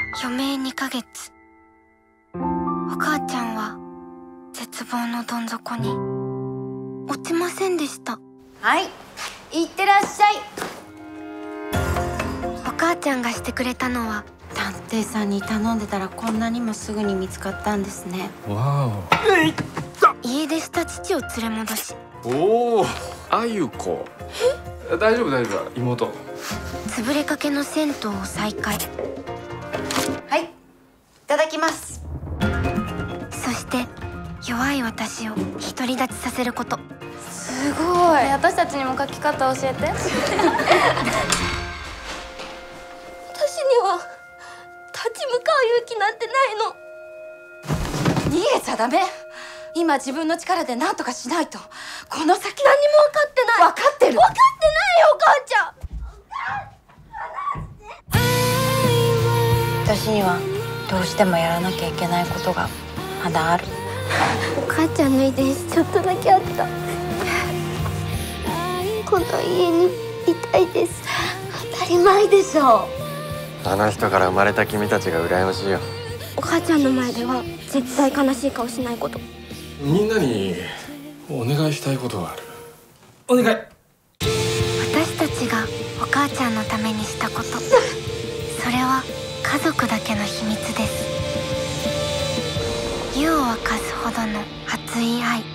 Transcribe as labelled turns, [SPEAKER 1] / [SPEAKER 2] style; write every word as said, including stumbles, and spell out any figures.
[SPEAKER 1] 余命にかげつ。お母ちゃんは絶望のどん底に落ちませんでした。
[SPEAKER 2] はい、いってらっしゃい。
[SPEAKER 1] お母ちゃんがしてくれたのは、
[SPEAKER 2] 探偵さんに頼んでたらこんなにもすぐに見つかったんですね。
[SPEAKER 3] わお。
[SPEAKER 1] 家出した父を連れ戻し、
[SPEAKER 3] おお、あゆこ。大丈夫大丈夫、妹。
[SPEAKER 1] 潰れかけの銭湯を再開。
[SPEAKER 2] はい、いただきます。
[SPEAKER 1] そして弱い私を独り立ちさせること。
[SPEAKER 4] すごい。私たちにも書き方教えて。私には立ち向かう勇気なんてないの。
[SPEAKER 2] 逃げちゃダメ。今自分の力で何とかしないと。この先何にも分かってない。分かってる。
[SPEAKER 4] 分かってないよ、お母ちゃん。
[SPEAKER 2] 私にはどうしてもやらなきゃいけないことがまだある。
[SPEAKER 4] お母ちゃんの遺伝子ちょっとだけあった。この家にいたいです。
[SPEAKER 2] 当たり前でしょ。
[SPEAKER 5] あの人から生まれた君たちが羨ましいよ。
[SPEAKER 4] お母ちゃんの前では絶対悲しい顔しないこと。
[SPEAKER 3] みんなにお願いしたいことがある。お願い。
[SPEAKER 1] 私たちがお母ちゃんのためにしたこと、それは家族だけの秘密です。湯を沸かすほどの熱い愛。